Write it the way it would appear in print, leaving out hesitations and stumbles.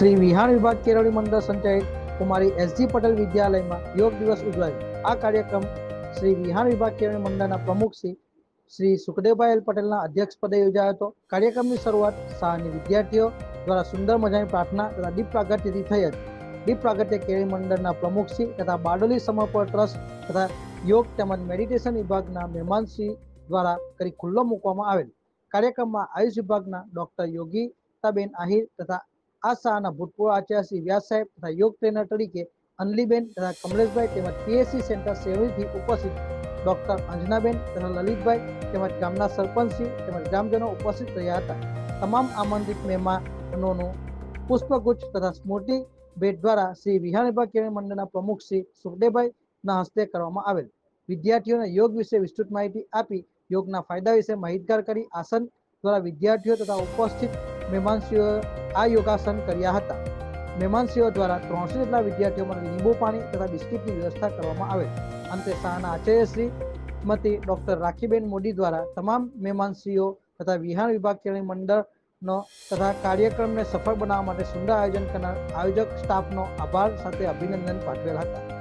श्री विहाण विभाग केळवणी मंडळ संचालित कुमारी एस.जी. पटेल विद्यालय में योग दिवस उजवायो। आ कार्यक्रम श्री विहाण विभाग केळवणी मंडळना प्रमुख श्री सुखदेवभाई एल पटेलना अध्यक्षपदे योजायो हतो। कार्यक्रमनी शरूआत शाळानी विद्यार्थीओ द्वारा सुंदर मजानी प्रार्थना तथा दीप प्रागट्यथी थई हती। दीप प्रागट्य केळवणी मंडळना प्रमुख तथा बारडोली समर्पण ट्रस्ट तथा योग तेमज मेडिटेशन विभागना मेहमानश्री द्वारा करी खुल्लो मूकवामां आवेल। कार्यक्रममां आयुष विभागना डॉक्टर योगिताबेन आहिर तथा आ शाळाना भूतपूर्व आचार्य श्री व्यास साहेब तथा योग ट्रेनर तरीके अनलीबेन तथा कमलेशभाई तेमज पीएससी सेंटर सेवरीथी उपस्थित डॉक्टर अंजनाबेन तथा ललितभाई तेमज गामना सरपंचश्री तेमज ग्रामजनों उपस्थित रह्या हता। तमाम आमंत्रित मेहमानों पुष्पगुच्छ तथा स्मृति भेट द्वारा श्री विहाण विभाग केळवणी मंडळना प्रमुख श्री सुखदेवभाई ना हस्ते करवामां आवेल। विद्यार्थीओने योग विषे विस्तृत माहिती आपी योगना फायदा विषे माहितगार करी आसन द्वारा विद्यार्थीओ तथा उपस्थित मेहमानश्रीओ आ योगासन कर्या हता। मेहमानश्रीओ द्वारा 300 जेटला विद्यार्थीओ माटे લીંબુ पाणी तथा बिस्किटनी व्यवस्था करवामां आवेल। अंते शाळाना आचार्य श्री मती डॉक्टर राखीबेन मोदी द्वारा तमाम मेहमानश्रीओ तथा विहाण विभाग केळवणी मंडळनो तथा कार्यक्रमने सफल बनाववा माटे सुंदर आयोजन करनार आयोजक स्टाफनो आभार साथे अभिनंदन पाठवेल हता।